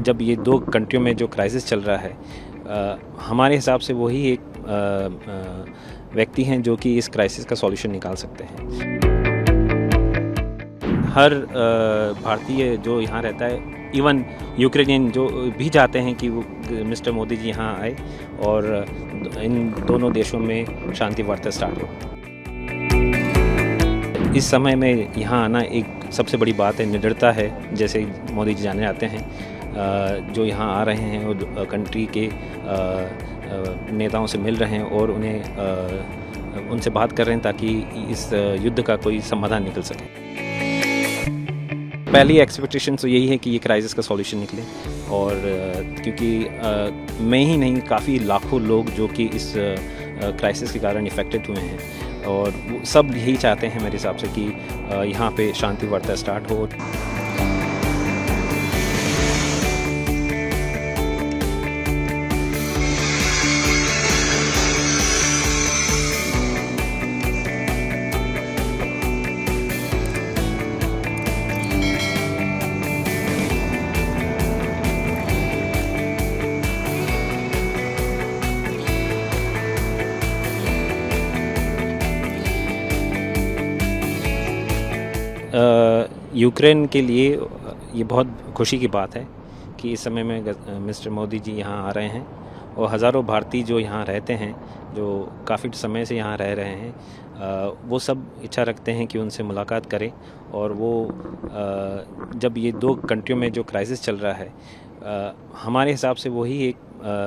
जब ये दो कंट्रियों में जो क्राइसिस चल रहा है, हमारे हिसाब से वही एक व्यक्ति हैं जो कि इस क्राइसिस का सॉल्यूशन निकाल सकते हैं। हर भारतीय जो यहाँ रहता है, इवन यूक्रेनियन जो भी चाहते हैं कि वो मिस्टर मोदी जी यहाँ आए और इन दोनों देशों में शांति वार्ता स्टार्ट हो। इस समय में यहाँ आना एक सबसे बड़ी बात है, निडरता है, जैसे मोदी जी जाने जाते हैं, जो यहाँ आ रहे हैं और कंट्री के नेताओं से मिल रहे हैं और उन्हें उनसे बात कर रहे हैं ताकि इस युद्ध का कोई समाधान निकल सके। पहली एक्सपेक्टेशन तो यही है कि ये क्राइसिस का सॉल्यूशन निकले, और क्योंकि मैं ही नहीं, काफ़ी लाखों लोग जो कि इस क्राइसिस के कारण इफ़ेक्टेड हुए हैं, और वो सब यही चाहते हैं मेरे हिसाब से कि यहाँ पे शांति वार्ता स्टार्ट हो। यूक्रेन के लिए ये बहुत खुशी की बात है कि इस समय में मिस्टर मोदी जी यहाँ आ रहे हैं, और हज़ारों भारतीय जो यहाँ रहते हैं, जो काफ़ी समय से यहाँ रह रहे हैं, वो सब इच्छा रखते हैं कि उनसे मुलाकात करें। और वो जब ये दो कंट्रियों में जो क्राइसिस चल रहा है, हमारे हिसाब से वही एक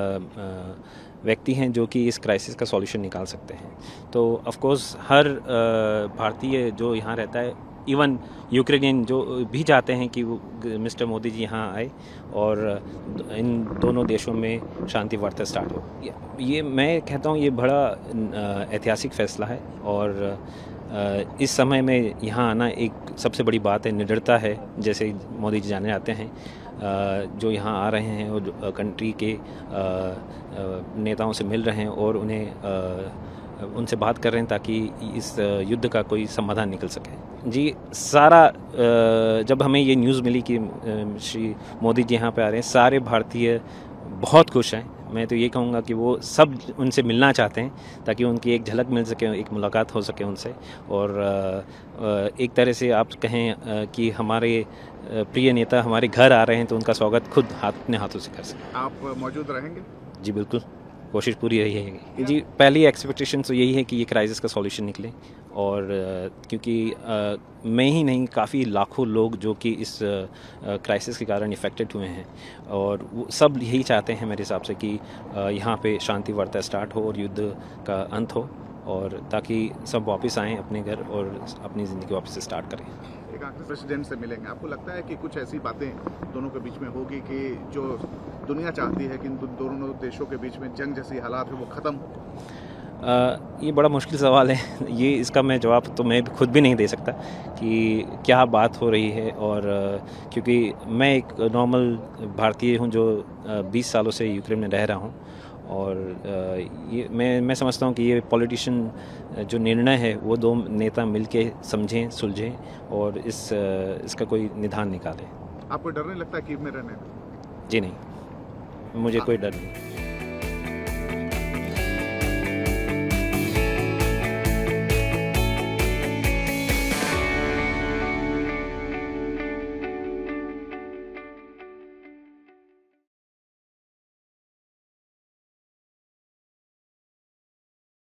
व्यक्ति हैं जो कि इस क्राइसिस का सॉल्यूशन निकाल सकते हैं। तो ऑफ कोर्स हर भारतीय जो यहाँ रहता है, इवन यूक्रेनियन जो भी चाहते हैं कि वो मिस्टर मोदी जी यहाँ आए और इन दोनों देशों में शांति वार्ता स्टार्ट हो। ये मैं कहता हूँ ये बड़ा ऐतिहासिक फ़ैसला है, और इस समय में यहाँ आना एक सबसे बड़ी बात है, निडरता है, जैसे मोदी जी जाने जाते हैं, जो यहाँ आ रहे हैं और कंट्री के नेताओं से मिल रहे हैं और उनसे बात कर रहे हैं ताकि इस युद्ध का कोई समाधान निकल सके। जी, सारा जब हमें ये न्यूज़ मिली कि श्री मोदी जी यहाँ पे आ रहे हैं, सारे भारतीय बहुत खुश हैं। मैं तो ये कहूँगा कि वो सब उनसे मिलना चाहते हैं ताकि उनकी एक झलक मिल सके, एक मुलाकात हो सके उनसे, और एक तरह से आप कहें कि हमारे प्रिय नेता हमारे घर आ रहे हैं तो उनका स्वागत खुद अपने हाथों से कर सकें। आप मौजूद रहेंगे? जी बिल्कुल, कोशिश पूरी रही है जी। पहली एक्सपेक्टेशन तो यही है कि ये क्राइसिस का सॉल्यूशन निकले, और क्योंकि मैं ही नहीं, काफ़ी लाखों लोग जो कि इस क्राइसिस के कारण इफ़ेक्टेड हुए हैं, और वो सब यही चाहते हैं मेरे हिसाब से कि यहाँ पे शांति वार्ता स्टार्ट हो और युद्ध का अंत हो, और ताकि सब वापस आएँ अपने घर और अपनी ज़िंदगी वापस से स्टार्ट करें। एक आखिर प्रेसिडेंट से मिलेंगे, आपको लगता है कि कुछ ऐसी बातें दोनों के बीच में होगी कि जो दुनिया चाहती है कि इन दोनों देशों के बीच में जंग जैसी हालात है वो ख़त्म हो? ये बड़ा मुश्किल सवाल है। ये इसका मैं जवाब तो मैं खुद भी नहीं दे सकता कि क्या बात हो रही है, और क्योंकि मैं एक नॉर्मल भारतीय हूँ जो 20 सालों से यूक्रेन में रह रहा हूँ, और ये मैं समझता हूँ कि ये पॉलिटिशियन जो निर्णय है वो दो नेता मिलके समझें, सुलझें और इसका कोई निदान निकालें। आपको डर नहीं लगता कीव में रहने में? जी नहीं, मुझे कोई डर नहीं।